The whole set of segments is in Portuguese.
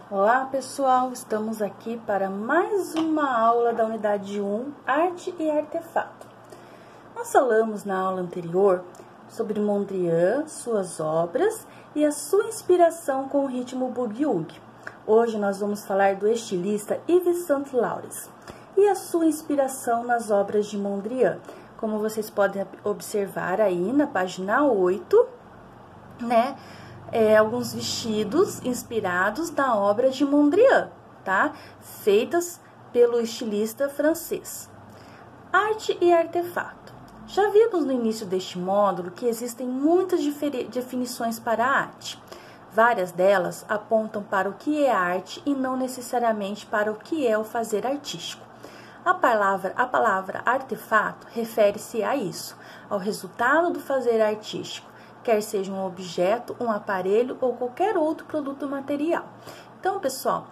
Olá pessoal, estamos aqui para mais uma aula da unidade 1, Arte e Artefato. Nós falamos na aula anterior sobre Mondrian, suas obras e a sua inspiração com o ritmo boogie-woogie. Hoje nós vamos falar do estilista Yves Saint Laurent e a sua inspiração nas obras de Mondrian. Como vocês podem observar aí na página 8, né? Alguns vestidos inspirados na obra de Mondrian, tá? Feitas pelo estilista francês. Arte e artefato. Já vimos no início deste módulo que existem muitas definições para a arte. Várias delas apontam para o que é arte e não necessariamente para o que é o fazer artístico. A palavra artefato refere-se a isso, ao resultado do fazer artístico, quer seja um objeto, um aparelho ou qualquer outro produto material. Então, pessoal,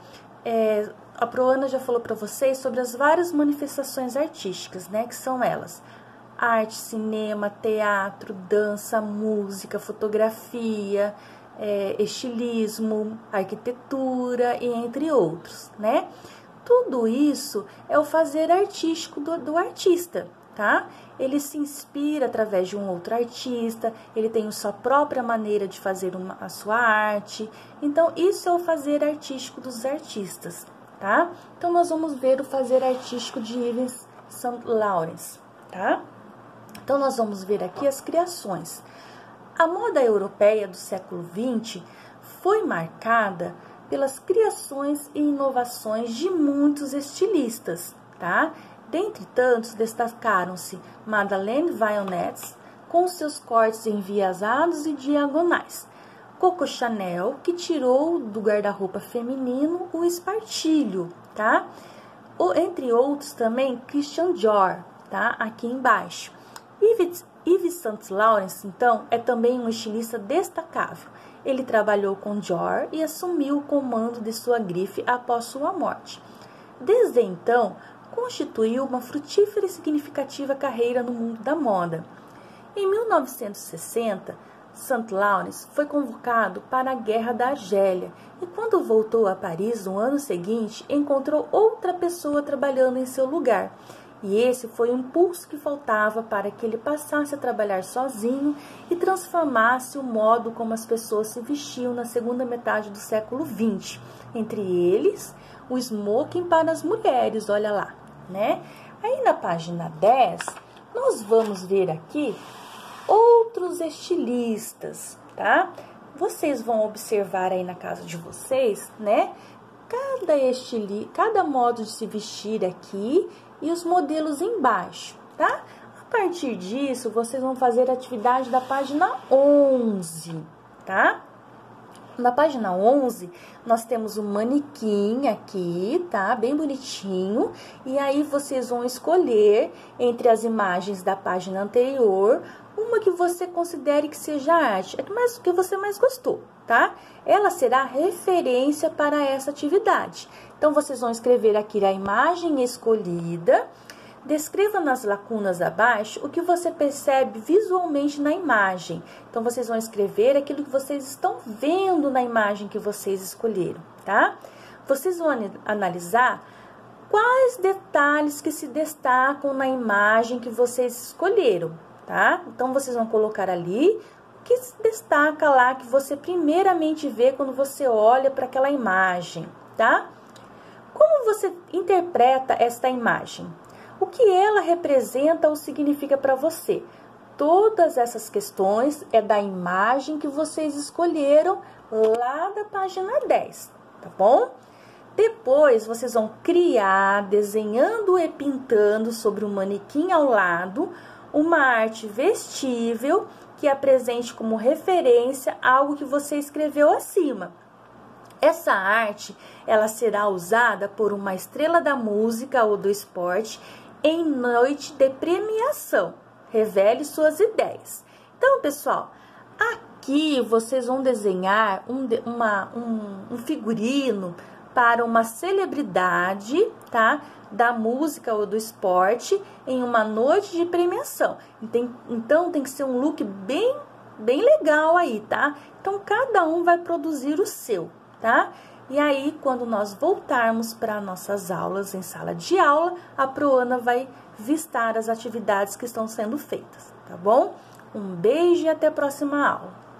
a Proana já falou para vocês sobre as várias manifestações artísticas, né? Que são elas: arte, cinema, teatro, dança, música, fotografia, estilismo, arquitetura e entre outros, né? Tudo isso é o fazer artístico do artista, tá? Ele se inspira através de um outro artista, ele tem a sua própria maneira de fazer a sua arte. Então, isso é o fazer artístico dos artistas, tá? Então, nós vamos ver o fazer artístico de Yves Saint Laurent, tá? Então, nós vamos ver aqui as criações. A moda europeia do século XX foi marcada pelas criações e inovações de muitos estilistas, tá? Dentre tantos, destacaram-se Madeleine Vionnet, com seus cortes enviesados e diagonais. Coco Chanel, que tirou do guarda-roupa feminino o espartilho, tá? Entre outros também, Christian Dior, tá? Aqui embaixo. Yves Saint Laurent, então, é também um estilista destacável. Ele trabalhou com Dior e assumiu o comando de sua grife após sua morte. Desde então, constituiu uma frutífera e significativa carreira no mundo da moda. Em 1960, Saint Laurent foi convocado para a Guerra da Argélia e, quando voltou a Paris no ano seguinte, encontrou outra pessoa trabalhando em seu lugar. E esse foi o impulso que faltava para que ele passasse a trabalhar sozinho e transformasse o modo como as pessoas se vestiam na segunda metade do século XX. Entre eles, o smoking para as mulheres, olha lá, né? Aí na página 10, nós vamos ver aqui outros estilistas, tá? Vocês vão observar aí na casa de vocês, né? Cada modo de se vestir aqui e os modelos embaixo, tá? A partir disso, vocês vão fazer a atividade da página 11, tá? Na página 11, nós temos um manequim aqui, tá? Bem bonitinho. E aí, vocês vão escolher entre as imagens da página anterior uma que você considere que seja arte, que você mais gostou, tá? Ela será referência para essa atividade. Então, vocês vão escrever aqui a imagem escolhida. Descreva nas lacunas abaixo o que você percebe visualmente na imagem. Então, vocês vão escrever aquilo que vocês estão vendo na imagem que vocês escolheram, tá? Vocês vão analisar quais detalhes que se destacam na imagem que vocês escolheram, tá? Então, vocês vão colocar ali o que se destaca lá, que você primeiramente vê quando você olha para aquela imagem, tá? Como você interpreta esta imagem? O que ela representa ou significa para você? Todas essas questões é da imagem que vocês escolheram lá da página 10, tá bom? Depois, vocês vão criar, desenhando e pintando sobre o manequim ao lado, uma arte vestível que apresente como referência algo que você escreveu acima. Essa arte, ela será usada por uma estrela da música ou do esporte em noite de premiação. Revele suas ideias. Então, pessoal, aqui vocês vão desenhar um figurino para uma celebridade, tá? Da música ou do esporte em uma noite de premiação. Então, tem que ser um look bem legal aí, tá? Então, cada um vai produzir o seu, tá? E aí, quando nós voltarmos para nossas aulas em sala de aula, a Proana vai vistar as atividades que estão sendo feitas, tá bom? Um beijo e até a próxima aula.